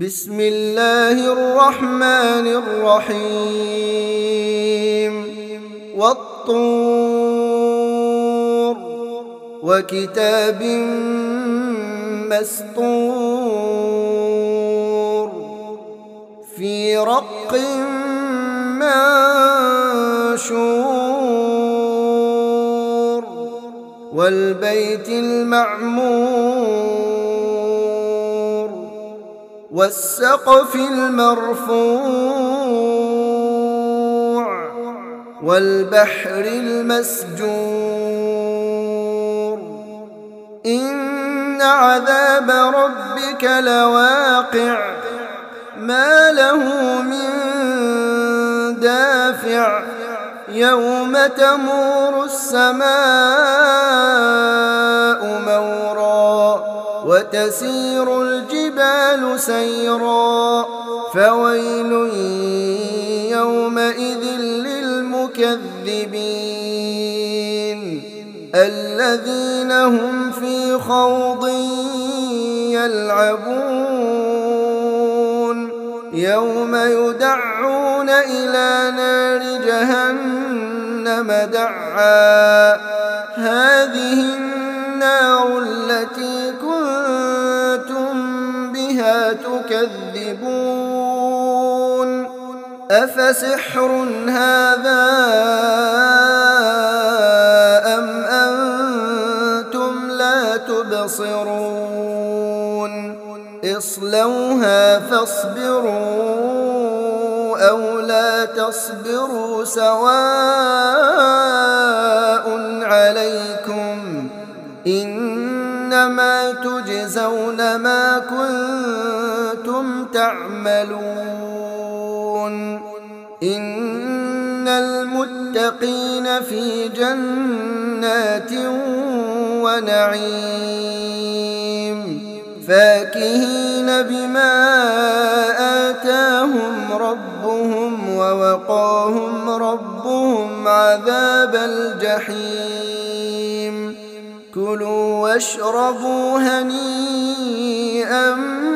بسم الله الرحمن الرحيم والطور وكتاب مسطور في رق منشور والبيت المعمور والسقف المرفوع والبحر المسجور إن عذاب ربك لواقع ما له من دافع يوم تمور السماء مورا وتسير الجبال سيرا فويل يومئذ للمكذبين الذين هم في خوض يلعبون يوم يدعون إلى نار جهنم دعا هذه النار التي كنتم بها تكذبون أفسحر هذا أم أنتم لا تبصرون اصلوها فاصبروا أو لا تصبروا سواء عليكم إنما تجزون ما كنتم تعملون إن المتقين في جنات ونعيم فاكهين بما آتاهم ربهم ووقاهم ربهم عذاب الجحيم كلوا واشربوا هنيئا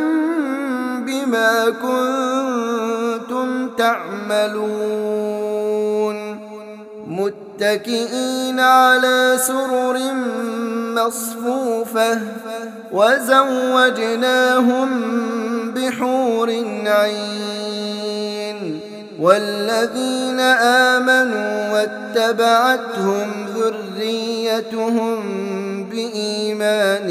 بما كنتم تعملون متكئين على سرر مصفوفة وزوجناهم بحور عين والذين آمنوا واتبعتهم ذريتهم بإيمان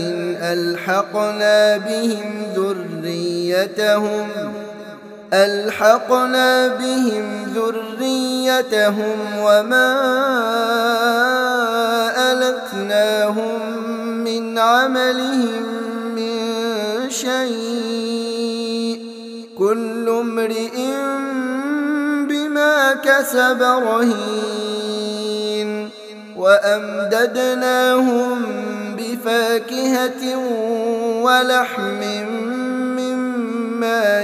ألحقنا بهم ذريتهم وما ألتناهم من عملهم من شيء كل امرئ بما كسب رهين وأمددناهم بفاكهة ولحم مما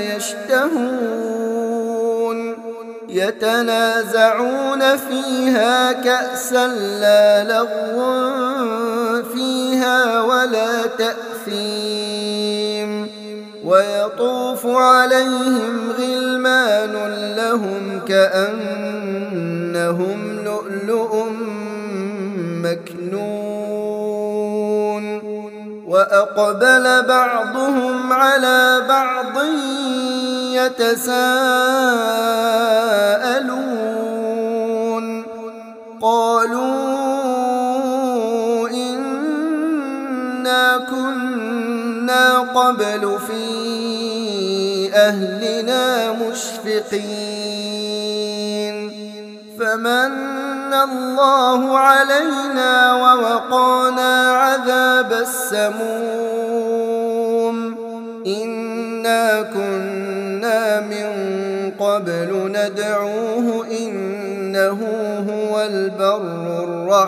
يشتهون يتنازعون فيها كأسا لا لغو فيها ولا تأثيم ويطوف عليهم غلمان لهم كأنهم لؤلؤ مكنون وأقبل بعضهم على بعض يتساءلون قالوا إنا كنا قبل في أهلنا مشفقين فمن الله علينا ووقانا عذاب السموم إنا كنا من قبل ندعوه إنه هو البر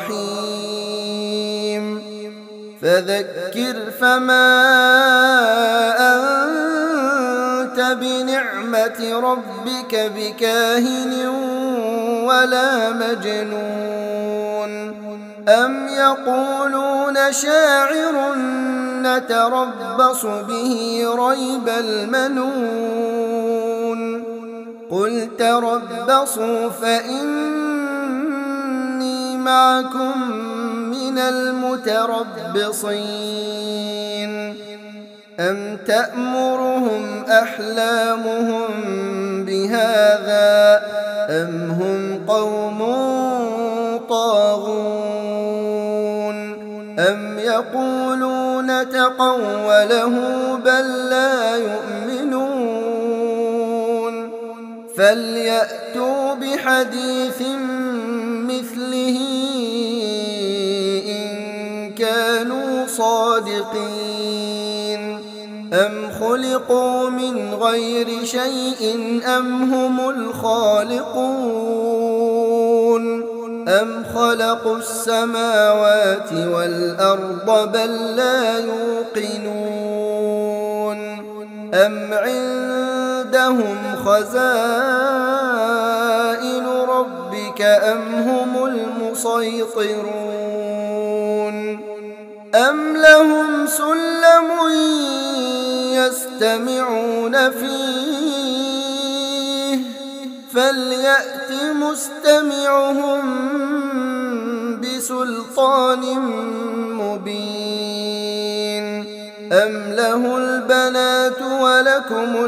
الرحيم فذكر فما أنت بنعمة ربك بكاهن ولا مجنون أم يقولون شاعر نتربص به ريب المنون قل تربصوا فإني معكم من المتربصين أم تأمرهم أحلامهم بهذا أم هم قوم طاغون أم يقولون تقوله بل لا يؤمنون فليأتوا بحديث مثله إن كانوا صادقين أم خلقوا من غير شيء أم هم الخالقون أم خلقوا السماوات والأرض بل لا يوقنون أم عندهم خزائن ربك أم هم المسيطرون أم لهم سلم يستمعون فيه فليأت مستمعهم بسلطان مبين أم له البنات ولكم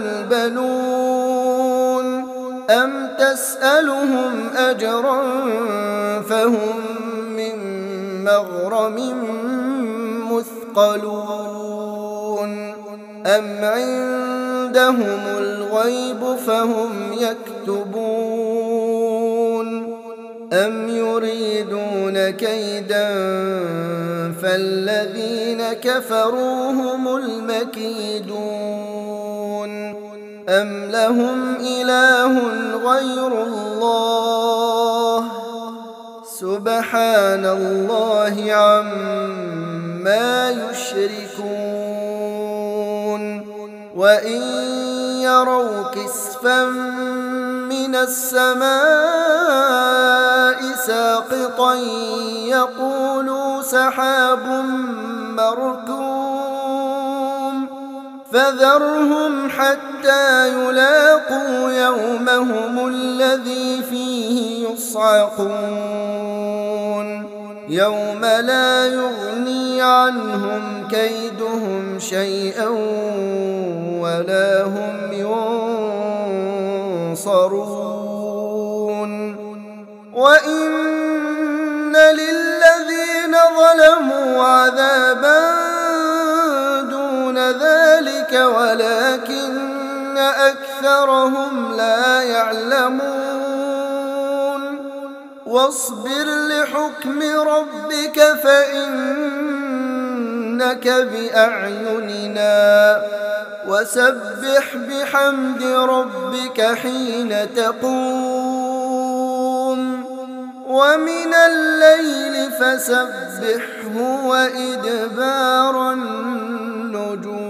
البنون أم تسألهم أجرا فهم من مغرم مثقلون أم عندهم الغيب فهم يكتبون أم يريدون كيدا فالذين كفروا هم المكيدون أم لهم إله غير الله سبحان الله عما يشركون وإن يروا كسفا من السماء ساقطا يقولوا سحاب مركوم فذرهم حتى يلاقوا يومهم الذي فيه يصعقون يوم لا يغني عنهم كيدهم شيئا ولا هم ينصرون وإن للذين ظلموا عذابا دون ذلك ولكن أكثرهم لا يعلمون واصبر لحكم ربك فإنك بأعيننا وسبح بحمد ربك حين تقوم ومن الليل فسبحه وإدبار النجوم